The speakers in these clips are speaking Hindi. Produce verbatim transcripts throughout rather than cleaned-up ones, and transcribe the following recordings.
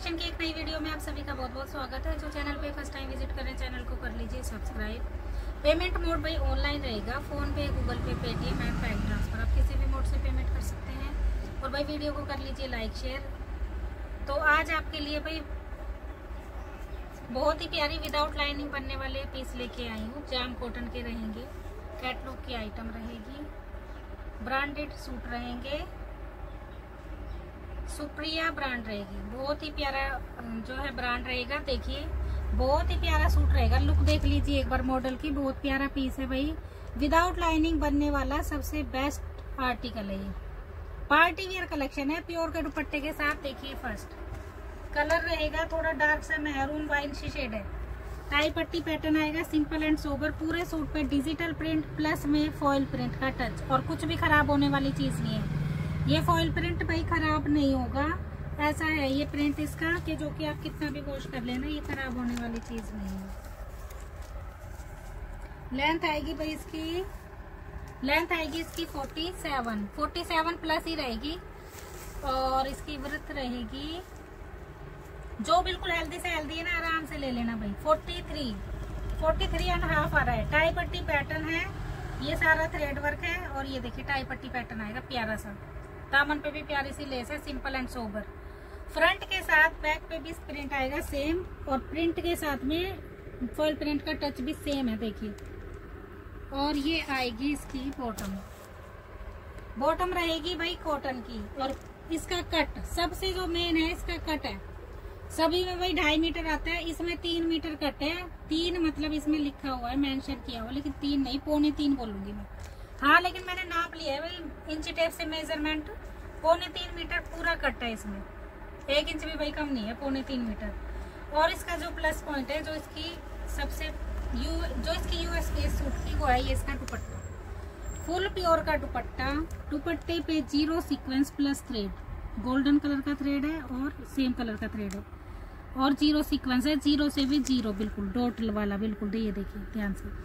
कलेक्शन की एक नई वीडियो में आप सभी का बहुत बहुत स्वागत है। जो चैनल पे फर्स्ट टाइम विजिट करें चैनल को कर लीजिए सब्सक्राइब। पेमेंट मोड भाई ऑनलाइन रहेगा, PhonePe, Google Pay, Paytm and bank transfer, आप किसी भी मोड से पेमेंट कर सकते हैं। और भाई वीडियो को कर लीजिए लाइक शेयर। तो आज आपके लिए भाई बहुत ही प्यारी विदाउट लाइनिंग बनने वाले पीस लेके आई हूँ। जाम कॉटन के रहेंगे, कैटलॉग की आइटम रहेगी, ब्रांडेड सूट रहेंगे, सुप्रिया ब्रांड रहेगी। बहुत ही प्यारा जो है ब्रांड रहेगा। देखिए बहुत ही प्यारा सूट रहेगा, लुक देख लीजिए एक बार मॉडल की। बहुत प्यारा पीस है भाई, विदाउट लाइनिंग बनने वाला सबसे बेस्ट आर्टिकल है ये। पार्टी वेयर कलेक्शन है, प्योर के दुपट्टे के साथ। देखिए फर्स्ट कलर रहेगा थोड़ा डार्क सा मैरून वाइन सी शेड है। टाई पट्टी पैटर्न आएगा, सिंपल एंड सोबर। पूरे सूट पे डिजिटल प्रिंट प्लस में फॉइल प्रिंट का टच, और कुछ भी खराब होने वाली चीज नहीं है। ये फॉइल प्रिंट भाई खराब नहीं होगा, ऐसा है ये प्रिंट इसका कि जो कि आप कितना भी वॉश कर लेना, ये खराब होने वाली चीज नहीं है। लेंथ आएगी भाई इसकी, लेंथ आएगी इसकी forty seven, forty seven plus ही रहेगी। और इसकी वृत्त रहेगी जो बिल्कुल हेल्दी से हेल्दी है ना, आराम से ले लेना भाई। Forty three, forty three and half आ रहा है। टाई पट्टी पैटर्न है, ये सारा थ्रेड वर्क है। और ये देखिए टाई पट्टी पैटर्न आएगा प्यारा सा, दामन पे भी प्यारी सी लेस है, सिंपल एंड सोबर। फ्रंट के साथ बैक पे भी प्रिंट आएगा सेम, और प्रिंट के साथ में फॉइल प्रिंट का टच भी सेम है। देखिए और ये आएगी इसकी बॉटम, बॉटम रहेगी भाई कॉटन की। और इसका कट सबसे जो मेन है, इसका कट है। सभी में भाई ढाई मीटर आता है, इसमें तीन मीटर कट है। तीन मतलब इसमें लिखा हुआ है, मेंशन किया हुआ, लेकिन तीन नहीं, पौने तीन बोलूंगी मैं। हाँ लेकिन मैंने नाप लिया है भाई इंची टेप से मेजरमेंट, पौने तीन मीटर पूरा कट है इसमें, एक इंच भी भाई कम नहीं है, पौने तीन मीटर। और इसका जो प्लस पॉइंट है, जो इसकी सबसे यू जो इसकी यूएसपी सूट की, वो है ये इसका दुपट्टा। फुल प्योर का दुपट्टा, दुपट्टे पे zero sequence plus thread, golden colour का थ्रेड है और सेम कलर का थ्रेड है, और जीरो सीक्वेंस है, जीरो से भी जीरो, बिल्कुल डॉट वाला, बिल्कुल ये देखिए ध्यान से।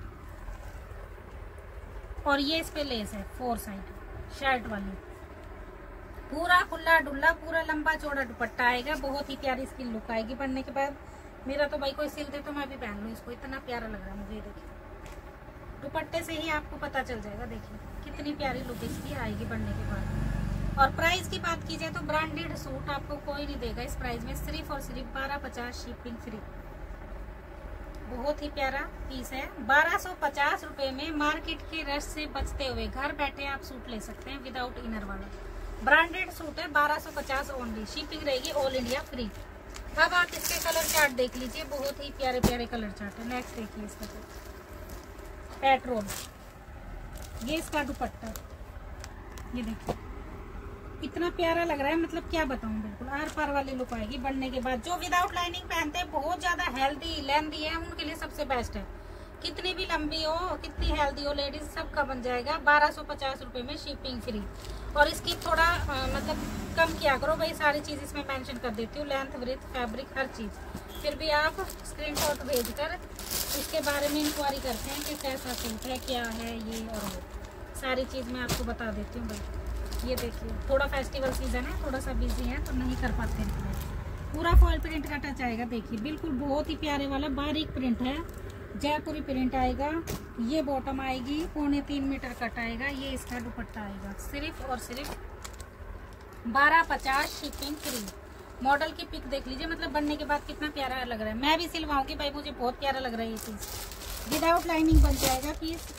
और ये इस पे लेस है फोर साइड शर्ट वाली, पूरा खुला डुल्ला, पूरा लंबा चौड़ा दुपट्टा आएगा। बहुत ही प्यारी इसकी लुक आएगी बनने के बाद। मेरा तो भाई कोई सिल दे तो मैं भी पहन लूँ इसको, इतना प्यारा लग रहा है मुझे। देखिए दुपट्टे से ही आपको पता चल जाएगा, देखिए कितनी प्यारी लुक इसकी आएगी बनने के बाद। और प्राइस की बात की जाए तो ब्रांडेड सूट आपको कोई नहीं देगा इस प्राइस में, सिर्फ और सिर्फ बारह पचास शिपिंग फ्री। बहुत ही प्यारा पीस है, बारह सौ पचास रुपए में मार्केट के रश से बचते हुए घर बैठे आप सूट ले सकते हैं विदाउट इनर वाला। ब्रांडेड सूट है, बारह सौ पचास ओनली, शिपिंग रहेगी ऑल इंडिया फ्री। अब आप इसके कलर चार्ट देख लीजिए, बहुत ही प्यारे प्यारे कलर चार्ट है। नेक्स्ट देखिए इसका पेट्रोल, ये इसका दुपट्टा, ये देखिए इतना प्यारा लग रहा है, मतलब क्या बताऊं, बिल्कुल आर पार वाली लुक आएगी बनने के बाद। जो विदाउट लाइनिंग पहनते हैं, बहुत ज्यादा हेल्दी लेंथी है, उनके लिए सबसे बेस्ट है। कितनी भी लंबी हो, कितनी हेल्दी हो लेडीज, सबका बन जाएगा। बारह सौ पचास रुपए में शिपिंग फ्री। और इसकी थोड़ा आ, मतलब कम किया करो भाई, सारी चीज इसमें मेंशन कर देती हूँ, लेंथ ब्रेथ फैब्रिक हर चीज। फिर भी आप स्क्रीनशॉट भेजकर इसके बारे में इंक्वायरी करते हैं कि कैसा सूट है, क्या है ये और वो, सारी चीज मैं आपको बता देती हूँ भाई। ये देखिए थोड़ा फेस्टिवल सीजन है, थोड़ा सा बिजी है तो नहीं कर पाते हैं। पूरा फॉइल प्रिंट का टच आएगा, देखिए बिल्कुल बहुत ही प्यारे वाला बारीक प्रिंट है, जयपुरी प्रिंट आएगा। ये बॉटम आएगी, पौने तीन मीटर कट आएगा। ये इसका दुपट्टा आएगा, सिर्फ और सिर्फ बारह पचास शिपिंग फ्री। मॉडल की पिक देख लीजिए, मतलब बनने के बाद कितना प्यारा लग रहा है। मैं भी सिलवाऊंगी भाई, मुझे बहुत प्यारा लग रहा है ये पीस। विदाउट लाइनिंग बन जाएगा पीस,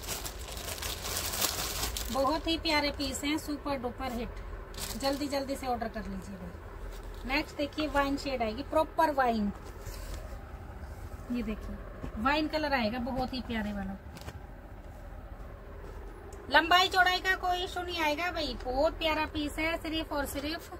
बहुत ही प्यारे पीस हैं, सुपर डुपर हिट। जल्दी जल्दी से ऑर्डर कर लीजिए भाई। नेक्स्ट देखिए वाइन शेड आएगी, प्रॉपर वाइन, ये देखिए वाइन कलर आएगा, बहुत ही प्यारे वाला। लंबाई चौड़ाई का कोई इशू नहीं आएगा भाई, बहुत प्यारा पीस है। सिर्फ और सिर्फ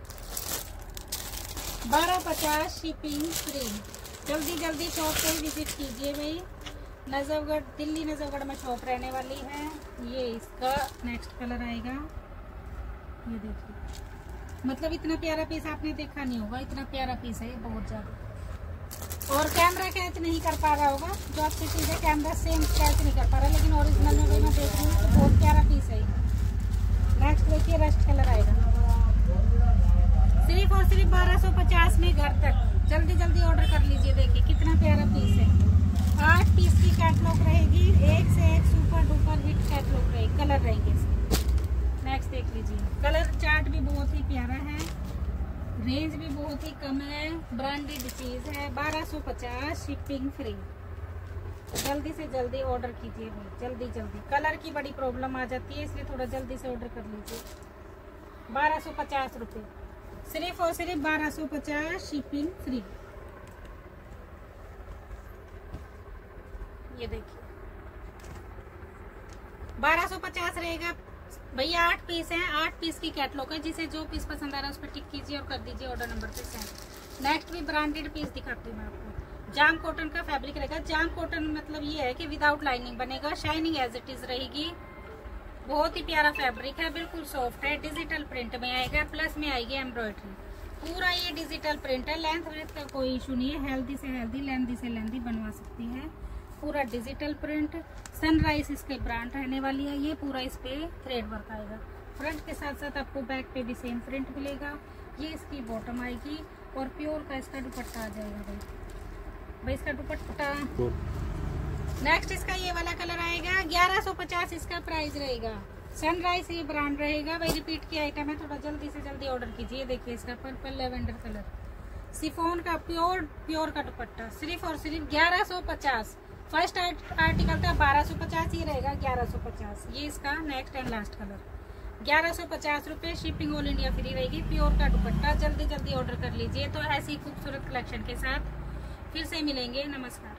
बारह पचास शिपिंग फ्री। जल्दी जल्दी शॉप पे विजिट कीजिए भाई। नजफगढ़, दिल्ली नजफगढ़ में शॉप रहने वाली है। ये इसका नेक्स्ट कलर आएगा, ये देखिए, मतलब इतना प्यारा पीस आपने देखा नहीं होगा, इतना प्यारा पीस है ये, बहुत ज्यादा। और कैमरा कैच नहीं कर पा रहा होगा, जो आपकी चीज है कैमरा सेम कैच नहीं कर पा रहा, लेकिन ओरिजिनल में भी मैं देख रही हूँ तो बहुत प्यारा पीस है। नेक्स्ट देखिए रस्ट कलर आएगा, सिर्फ और सिर्फ बारह सौ पचास में घर तक। जल्दी जल्दी ऑर्डर कर लीजिए। देखिए कितना प्यारा पीस है। आठ पीस की कैटलॉग रहेगी, एक से एक सुपर डुपर हिट कैटलॉग रहेगी। कलर रहेंगे इसमें। नेक्स्ट देख लीजिए, कलर चार्ट भी बहुत ही प्यारा है, रेंज भी बहुत ही कम है, ब्रांडेड चीज है। बारह सौ पचास, शिपिंग फ्री। जल्दी से जल्दी ऑर्डर कीजिए भाई, जल्दी जल्दी। कलर की बड़ी प्रॉब्लम आ जाती है, इसलिए थोड़ा जल्दी से ऑर्डर कर लीजिए। बारह सौ पचास रुपये, सिर्फ और सिर्फ बारह सौ पचास, शिपिंग फ्री। ये देखिए बारह सौ पचास रहेगा भैया। आठ पीस हैं, आठ पीस की कैटलॉग है। जिसे जो पीस पसंद आ रहा है उस पर टिक कीजिए और कर दीजिए ऑर्डर नंबर पे सेंड। नेक्स्ट भी ब्रांडेड पीस दिखाती हूँ मैं आपको। जाम कॉटन का फैब्रिक रहेगा। जाम कॉटन मतलब ये है कि विदाउट लाइनिंग बनेगा, शाइनिंग एज इट इज रहेगी। बहुत ही प्यारा फैब्रिक है, बिल्कुल सॉफ्ट है। डिजिटल प्रिंट में आएगा, प्लस में आएगी एम्ब्रॉयडरी। पूरा ये डिजिटल प्रिंट है। लेंथ वेथ का कोई इशू नहीं है, हेल्दी से हेल्दी, लेंथी से लेंथी बनवा सकती है। पूरा डिजिटल प्रिंट। सनराइज इसके ब्रांड रहने वाली है। ये पूरा इस पे थ्रेड वर्क आएगा। फ्रंट के साथ साथ आपको बैक पे भी सेम प्रिंट मिलेगा। ये इसकी बॉटम आएगी और प्योर का इसका दुपट्टा आ जाएगा भाई। भाई इसका दुपट्टा नेक्स्ट इसका ये वाला कलर आएगा। ग्यारह सौ पचास इसका प्राइस रहेगा। सनराइज ये ब्रांड रहेगा भाई। रिपीट की आइटम है, थोड़ा जल्दी से जल्दी ऑर्डर कीजिए। देखिए इसका पर्पल लेवेंडर कलर, सिफोन का प्योर प्योर का दुपट्टा, सिर्फ और सिर्फ ग्यारह सौ पचास। फर्स्ट आर्टिकल था बारह सौ पचास, ही रहेगा ग्यारह सौ पचास। ये इसका नेक्स्ट एंड लास्ट कलर। ग्यारह सौ पचास रुपये, शिपिंग ऑल इंडिया फ्री रहेगी। प्योर का दुपट्टा। जल्दी जल्दी ऑर्डर कर लीजिए। तो ऐसी खूबसूरत कलेक्शन के साथ फिर से मिलेंगे। नमस्कार।